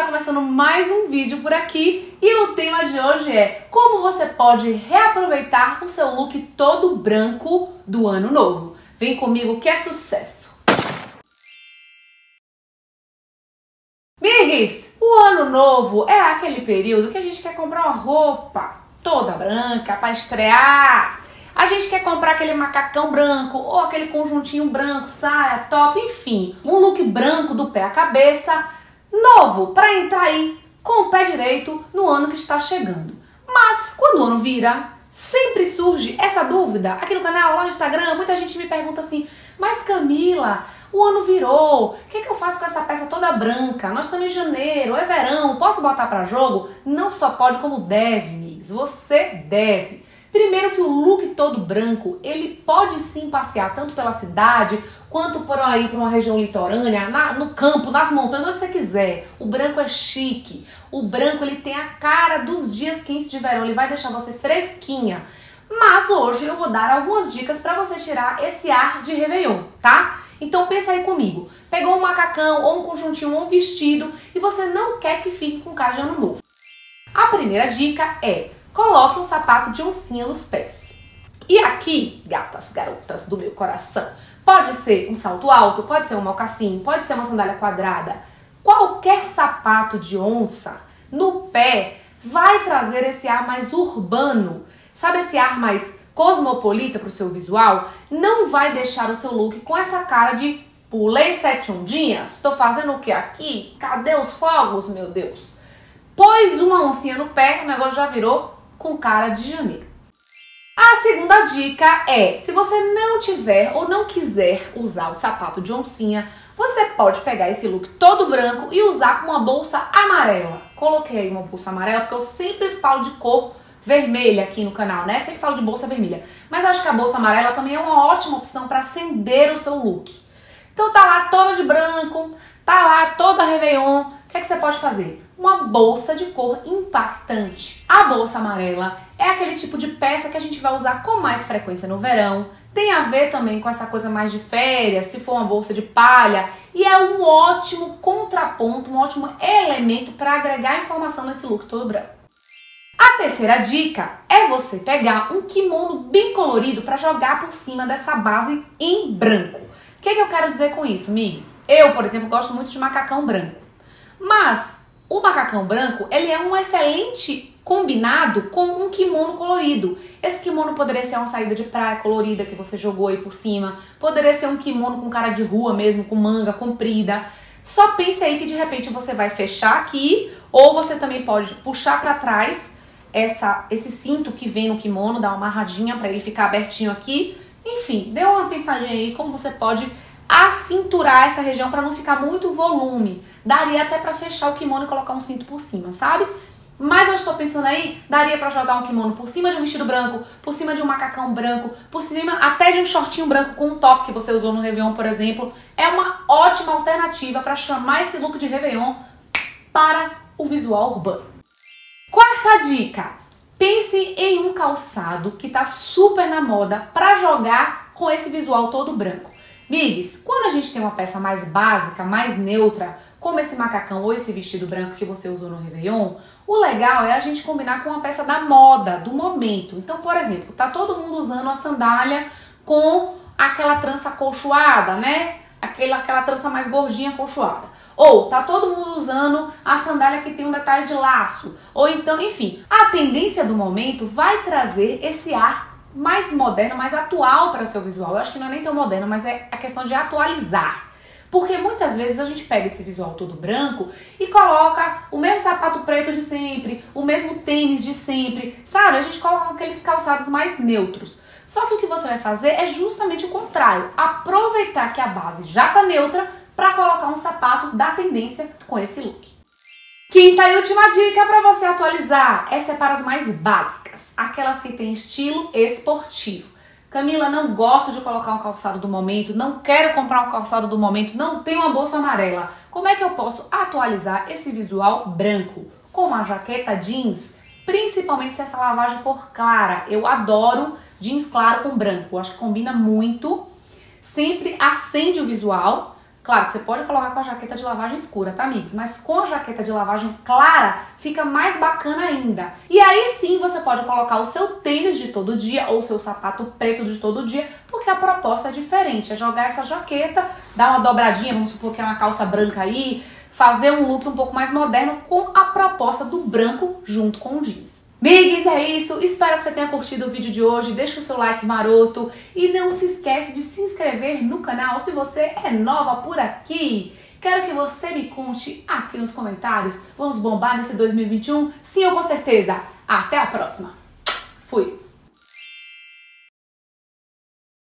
está começando mais um vídeo por aqui e o tema de hoje é como você pode reaproveitar o seu look todo branco do ano novo. Vem comigo que é sucesso! Migs, o ano novo é aquele período que a gente quer comprar uma roupa toda branca para estrear. A gente quer comprar aquele macacão branco ou aquele conjuntinho branco, saia, top, enfim. Um look branco do pé à cabeça, novo, para entrar aí com o pé direito no ano que está chegando. Mas quando o ano vira, sempre surge essa dúvida. Aqui no canal, lá no Instagram, muita gente me pergunta assim, mas Camila, o ano virou, o que eu faço com essa peça toda branca? Nós estamos em janeiro, é verão, posso botar para jogo? Não só pode como deve, migs, você deve. Primeiro que o look todo branco, ele pode sim passear tanto pela cidade, quanto por aí para uma região litorânea, no campo, nas montanhas, onde você quiser. O branco é chique, o branco ele tem a cara dos dias quentes de verão, ele vai deixar você fresquinha. Mas hoje eu vou dar algumas dicas para você tirar esse ar de Réveillon, tá? Então pensa aí comigo, pegou um macacão ou um conjuntinho ou um vestido e você não quer que fique com cara de ano novo. A primeira dica é: coloque um sapato de oncinha nos pés. E aqui, gatas, garotas do meu coração, pode ser um salto alto, pode ser um mocassim, pode ser uma sandália quadrada. Qualquer sapato de onça no pé vai trazer esse ar mais urbano. Sabe esse ar mais cosmopolita para o seu visual? Não vai deixar o seu look com essa cara de pulei 7 ondinhas, tô fazendo o que aqui? Cadê os fogos, meu Deus? Pôs uma oncinha no pé, o negócio já virou com cara de janeiro. A segunda dica é, se você não tiver ou não quiser usar o sapato de oncinha, você pode pegar esse look todo branco e usar com uma bolsa amarela. Coloquei aí uma bolsa amarela porque eu sempre falo de cor vermelha aqui no canal, né? Sempre falo de bolsa vermelha. Mas eu acho que a bolsa amarela também é uma ótima opção para acender o seu look. Então tá lá toda de branco, tá lá toda Réveillon. O que é que você pode fazer? Uma bolsa de cor impactante. A bolsa amarela é aquele tipo de peça que a gente vai usar com mais frequência no verão. Tem a ver também com essa coisa mais de férias, se for uma bolsa de palha. E é um ótimo contraponto, um ótimo elemento para agregar informação nesse look todo branco. A terceira dica é você pegar um kimono bem colorido para jogar por cima dessa base em branco. O que eu quero dizer com isso, migs? Eu, por exemplo, gosto muito de macacão branco. Mas o macacão branco, ele é um excelente combinado com um kimono colorido. Esse kimono poderia ser uma saída de praia colorida que você jogou aí por cima. Poderia ser um kimono com cara de rua mesmo, com manga comprida. Só pense aí que de repente você vai fechar aqui, ou você também pode puxar para trás esse cinto que vem no kimono, dar uma amarradinha para ele ficar abertinho aqui. Enfim, dê uma pensadinha aí como você pode acinturar essa região para não ficar muito volume. Daria até para fechar o kimono e colocar um cinto por cima, sabe? Mas eu estou pensando aí, daria para jogar um kimono por cima de um vestido branco, por cima de um macacão branco, por cima até de um shortinho branco com um top que você usou no Réveillon, por exemplo. É uma ótima alternativa para chamar esse look de Réveillon para o visual urbano. Quarta dica, pense em um calçado que tá super na moda para jogar com esse visual todo branco. Migs, quando a gente tem uma peça mais básica, mais neutra, como esse macacão ou esse vestido branco que você usou no Réveillon, o legal é a gente combinar com uma peça da moda, do momento. Então, por exemplo, tá todo mundo usando a sandália com aquela trança acolchoada, né? Aquela trança mais gordinha acolchoada. Ou tá todo mundo usando a sandália que tem um detalhe de laço. Ou então, enfim, a tendência do momento vai trazer esse ar mais moderno, mais atual para o seu visual. Eu acho que não é nem tão moderno, mas é a questão de atualizar. Porque muitas vezes a gente pega esse visual todo branco e coloca o mesmo sapato preto de sempre, o mesmo tênis de sempre, sabe? A gente coloca aqueles calçados mais neutros. Só que o que você vai fazer é justamente o contrário. Aproveitar que a base já tá neutra para colocar um sapato da tendência com esse look. Quinta e última dica para você atualizar. Essa é para as mais básicas, aquelas que têm estilo esportivo. Camila, não gosto de colocar um calçado do momento, não quero comprar um calçado do momento, não tenho uma bolsa amarela. Como é que eu posso atualizar esse visual branco? Com uma jaqueta jeans, principalmente se essa lavagem for clara. Eu adoro jeans claro com branco, acho que combina muito. Sempre acende o visual, Claro, você pode colocar com a jaqueta de lavagem escura, tá, amigos? Mas com a jaqueta de lavagem clara, fica mais bacana ainda. E aí sim, você pode colocar o seu tênis de todo dia ou o seu sapato preto de todo dia, porque a proposta é diferente. É jogar essa jaqueta, dar uma dobradinha, vamos supor que é uma calça branca aí, fazer um look um pouco mais moderno com a proposta do branco junto com o jeans. Migues, é isso. Espero que você tenha curtido o vídeo de hoje. Deixa o seu like maroto e não se esquece de se inscrever no canal se você é nova por aqui. Quero que você me conte aqui nos comentários. Vamos bombar nesse 2021? Sim ou com certeza? Até a próxima. Fui!